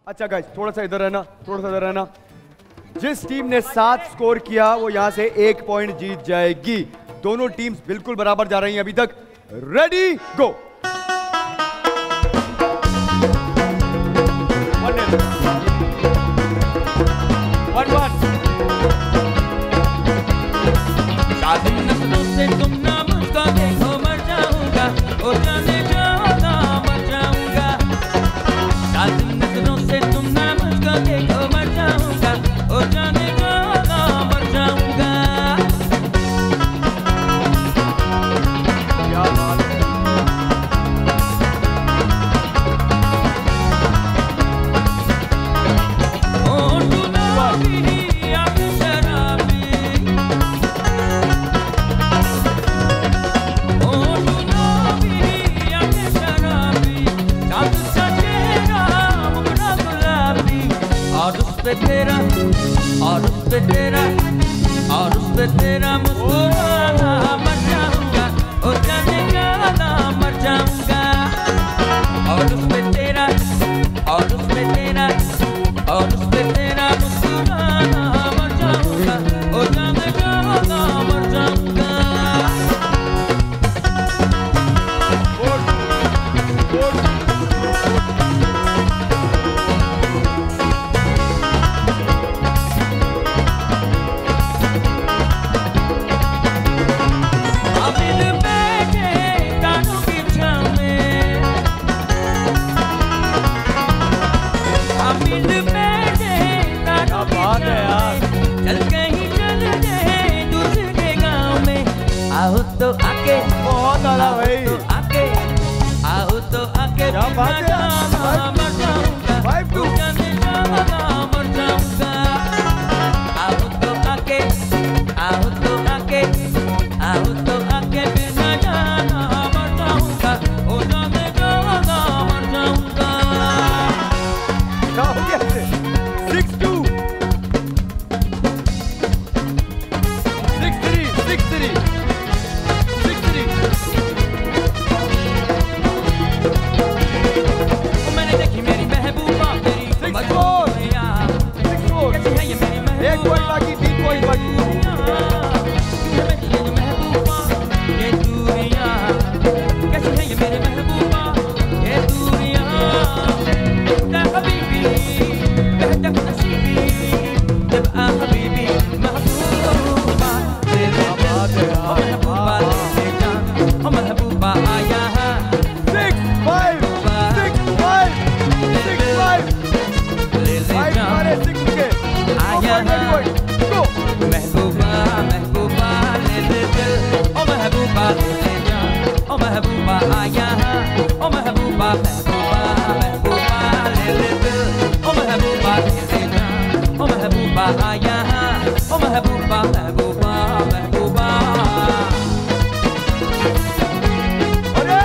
अच्छा गाइस, थोड़ा सा इधर रहना, थोड़ा सा इधर रहना। जिस टीम ने 7 स्कोर किया वो यहां से 1 पॉइंट जीत जाएगी। दोनों टीम्स बिल्कुल बराबर जा रही हैं अभी तक। Ready go. 1-1। से तुम ना मुझको देखो मर जाऊंगा, ओ जाने जाना मर जाऊंगा। नजरों से तुम ना मुझको देखो मर जाऊंगा, ओ जाने जाना मर जाऊंगा। क्या बात है। ओ गुलाबी आंख शराबी, तेरा और उस पे तेरा और उस पे तेरा मुस्कुराना मर जाऊंगा, ओ जाने जाना मर जाऊंगा। और उस पे तेरा और उस पे तेरा और उस पे तेरा मुस्कुराना मर जाऊंगा, ओ जाने जाना मर जाऊंगा। आओ तो आके, बहुत आला भाई, आओ तो आके क्या बात है। मर जाऊंगा, 5-2 जाने जाना मर जाऊंगा। आओ तो आके, आओ तो आके, आओ तो आके बिना जाना मर जाऊंगा, ओ जाने जाना मर जाऊंगा। क्या हो गया? 6-2 6-3 6-3 मैंने देखी मेरी महबूबा, मेरी 6-4 कैसी है ये मेरी महबूबा, 1 पॉइंट बाकी, 3 पॉइंट बाकी। ये जो महबूबा ये दूरियां, कैसी है ये मेरी महबूबा ये दूरियां। या हबीबी बेहतर नसीबी, जब आ हबीबी महबूबा ले ले महबूबा ले जा, ओ महबूबा आया है। 6-5 6-5 6-5 ले ले जा आया है। महबूबा महबूबा ले ले दिल, ओ महबूबा ले ले जा, ओ महबूबा आया है। ओ महबूबा महबूबा महबूबा ले ले दिल, ओ महबूबा ले ले जा, ओ महबूबा आया है। ओ महबूबा महबूबा महबूबा अरे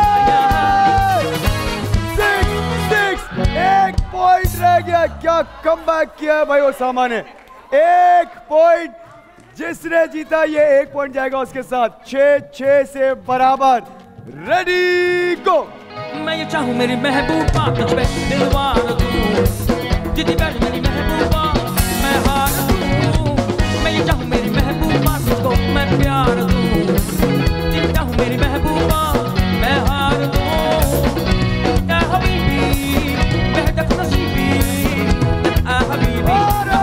6-6 1 पॉइंट रह गया। क्या कमबैक किया है भाई ओसामा ने। 1 पॉइंट जिसने जीता ये 1 पॉइंट जाएगा उसके साथ। 6-6 से बराबर। Ready go. मैं ये चाहूँ मेरी महबूबा तुझ पे दिलवार दूँ, जितनी बैठ मेरी महबूबा मैं हार दूँ। मैं ये चाहूँ मेरी महबूबा तुझको मैं प्यार दूँ, जितनी चाहूँ मेरी महबूबा मैं हार दूँ। या हबीबी बेहतर नसीबी, आ हबीबी।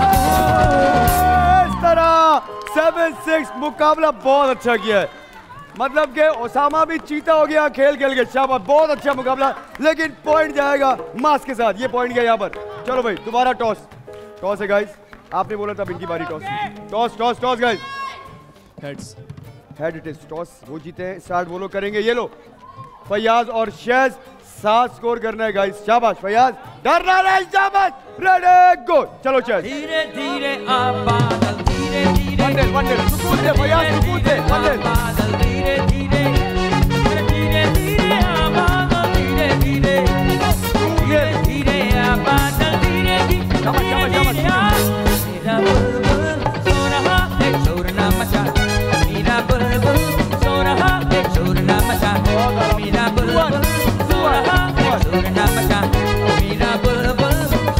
इस तरह 7-6 मुकाबला बहुत अच्छा किया है। मतलब कि ओसामा भी चीता हो गया खेल खेल के। शाबाश, बहुत अच्छा मुकाबला। लेकिन पॉइंट जाएगा मास के साथ। ये पॉइंट गया यहाँ पर। चलो भाई दोबारा टॉस। टॉस है गाइस, आपने बोला था इनकी बारी। Toss toss toss toss guys. Heads. Head it is. Toss वो जीते हैं, स्टार्ट वो लोग करेंगे। ये लो फैयाज और शैज 7 स्कोर करना है गाइस। शाबाश फैयाज, डरना नहीं। शाबाश, रेडी गो। चलो शैज। धीरे धीरे आ बादल, धीरे धीरे वंडर वंडर, सुकून से फैयाज, सुकून से। वंडर बादल धीरे धीरे धीरे धीरे आ बादल, धीरे धीरे धीरे धीरे आ बादल, धीरे धीरे मेरा बुलबुल सो रहा है, शोर ना मचा। मेरा बुलबुल सो रहा है, शोर ना मचा। मेरा बुलबुल सो रहा है, शोर ना मचा। मेरा बुलबुल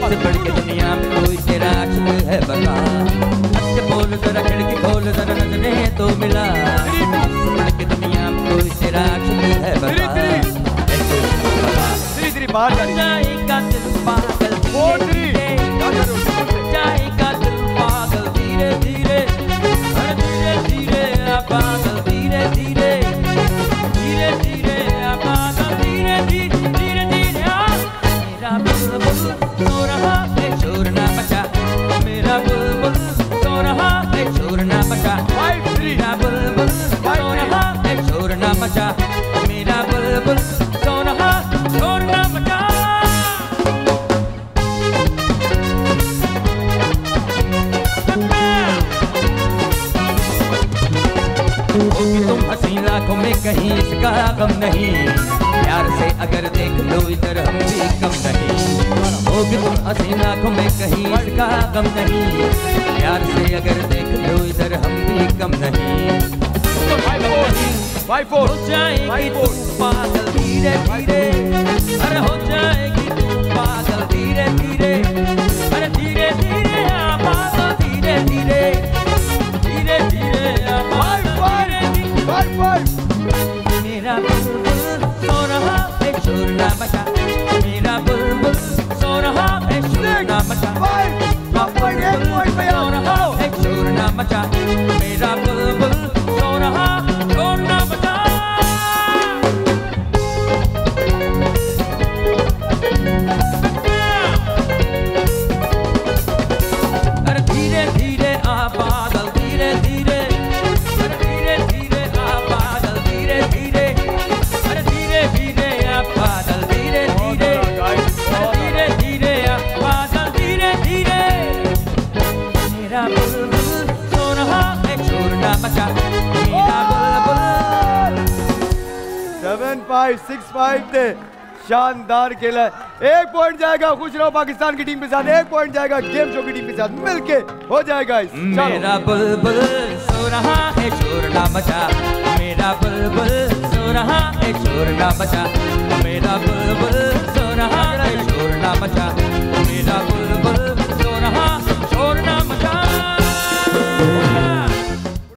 तुझसे बढ़ के दुनिया में कोई तेरा आशिक है बता। अच्छे बोल जरा खिड़की खोल जरा नजरें तो मिला। तुझसे बढ़ के दुनिया में कोई तेरा आशिक है बता। बाहर जाएगा दिल पागल जाएगा दिल पागल धीरे धीरे धीरे धीरे पागल धीरे धीरे धीरे धीरे पागल धीरे धीरे धीरे धीरे। मेरा बुलबुल सो रहा है शोर ना मचा। मेरा बुलबुल सो रहा है शोर ना मचा। मेरा बुलबुल सो रहा है शोर ना मचा। मेरा बुलबुल सो रहा शोर ना मचा। होगी तुम हंसी लाखों में कहीं इसका गम नहीं। प्यार से अगर देख लो इधर हम भी कम नहीं। होगी तुम हंसी लाखों में कहीं इसका गम नहीं। प्यार से अगर देख लो इधर हम भी कम नहीं। हो जाएगी तुम पागल धीरे धीरे। अरे हो जाएगी तुम पागल धीरे धीरे। अरे धीरे धीरे पागल धीरे धीरे धीरे धीरे मेरा बुलबुल सो रहा है शोर ना मचा। मेरा बुलबुल सो रहा है शोर ना मचा। सो रहा है शोर ना मचा। मेरा बुलबुल सो रहा शोर ना मचा। अरे धीरे धीरे आ पागल धीरे धीरे। अरे धीरे धीरे आ पागल धीरे धीरे। अरे धीरे धीरे आ पागल धीरे धीरे। अरे धीरे धीरे आ पागल धीरे धीरे। मेरा बुलबुल सो रहा है शोर ना मचा। मेरा बुलबुल 7-5 थे। शानदार खेला। एक पॉइंट जाएगा खुश रहो पाकिस्तान की टीम के साथ। एक पॉइंट जाएगा गेम शो की टीम के साथ मिलके हो जाएगा। मेरा बुलबुल सो रहा है शोर ना मचा। मेरा बुलबुल सो रहा है शोर ना मचा। मेरा बुलबुल सो रहा है शोर ना मचा।